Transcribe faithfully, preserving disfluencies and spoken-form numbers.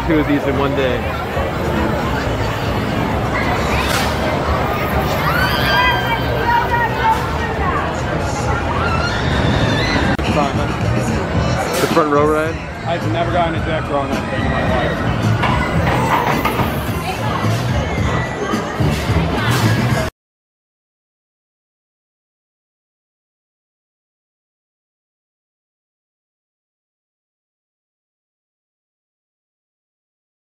two of these in one day. Fun. The front row ride? I've never gotten a jack growing up in my life.